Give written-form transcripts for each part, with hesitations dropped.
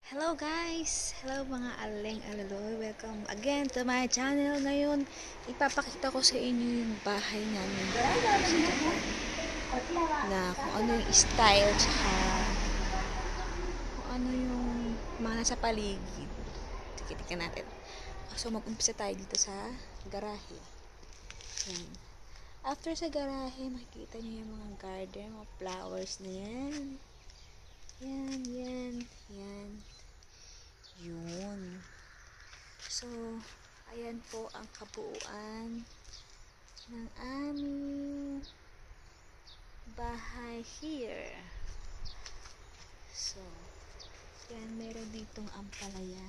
Hello guys! Hello mga aling alaloy. Welcome again to my channel. Ngayon, ipapakita ko sa inyo yung bahay namin sa Japan. Na kung ano yung style, tsaka kung ano yung mga nasa paligid. Tingnan natin. So, mag-umpisa tayo dito sa garahe. Yan. After sa garahe, makikita nyo yung mga garden, mga flowers na yan. Yan. Yun. So, ayan po ang kabuuan ng aming bahay here. So, yan, meron ditong ampalaya.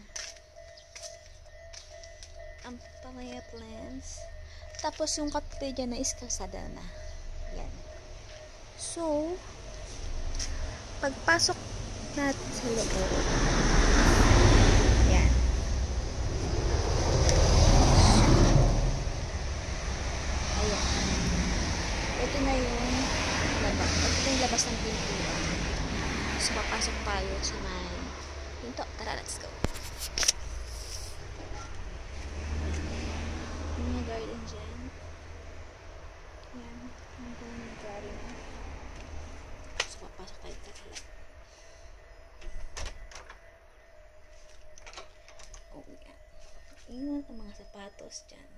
Ampalaya plants. Tapos yung katabi dyan na is kalsada na. Yan. So, pagpasok natin sa loob, yan. Ayan. Ito na yung labas. Ito yung labas ng pintuan. So, papasok tayo sa may pinto. Tara, let's go. Yung mga garden dyan. Yan. Yung mga garden. So, papasok tayo. Tara. Oh, yan. Iwan ang mga sapatos dyan.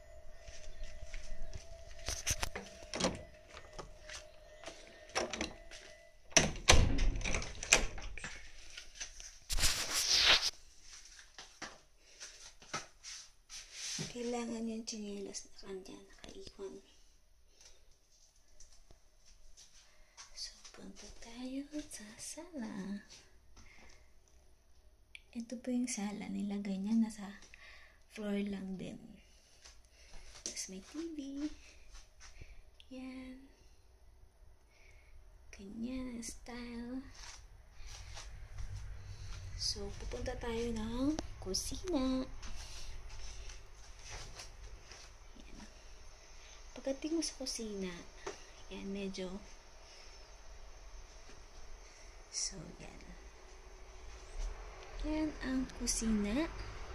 Kailangan yung tsinelas na kanya nakaiwan. So, punta tayo sa sala. Ito po yung sala. Nilagay niya nasa floor lang din. Tapos may TV. Yan. Ganyan style. So, pupunta tayo ng kusina. Yan. Pagdating mo sa kusina, yan, medyo so, yan. Yan ang kusina.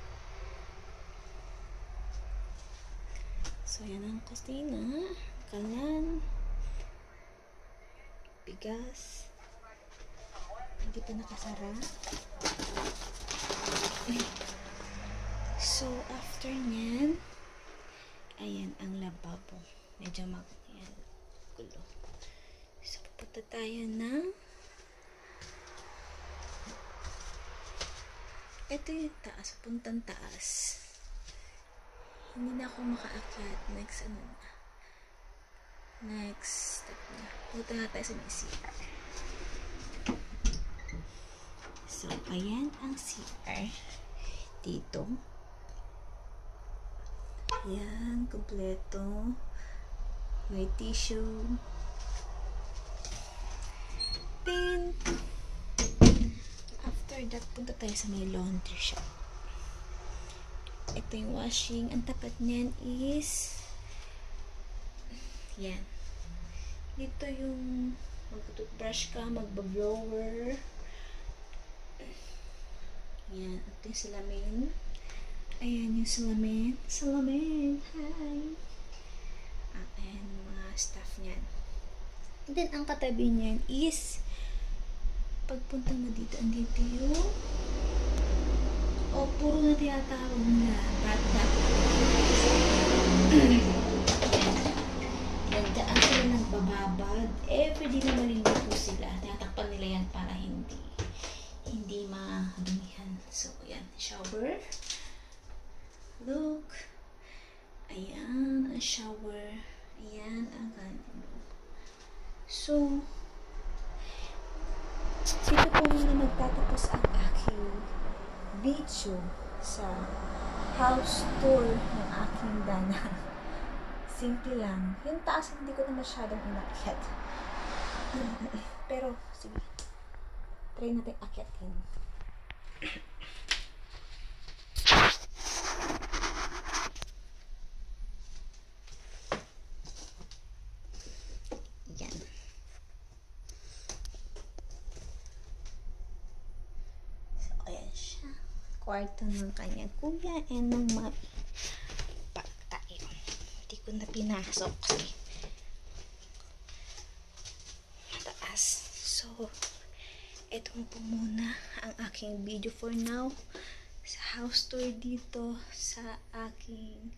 So, yan ang kusina. Kalan. Bigas. Hindi pa nakasara. So, after nyan, ayan ang lababo. Medyo yan, gulo. So, pupunta tayo ng ito yung taas, puntang taas. Hindi na ako makaakyat. Next step na. Punta na tayo sa may CR. So, ayan ang CR. Dito. Ayan, kompleto. May tissue. Then, after that, punta tayo sa may laundry shop. Ito yung washing. Ang tapat niyan is yan. Dito yung mag-toothbrush ka, mag-blower. Yan. Ito yung salamin. Ayan yung salamin. Salamin! Hi! Ayan yung mga stuff niyan. And then, ang katabi niyan is pagpunta mo dito, andito yung puro na tinatawag na bathtub. Nagdaan sila nagbababad. Everyday na maliligo sila. Tinatakpan nila yan para hindi madumihan. So, yan. Shower. Look. Ayan ang shower. Ayan ang kanto. So, dito po muna magtatapos ang aking video sa house tour ng aking dana. Simple lang. Yung taas hindi ko na masyadong inakyat. Pero, sige. Try natin akyatin. Yan. So, ayan kwarto ng kanyang kuya and ng mami. Pagtayo. Hindi ko na pinasok kasi mataas. So, ito po muna ang aking video for now sa house tour dito sa aking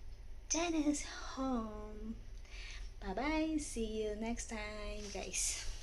Janice home. Bye bye, see you next time guys.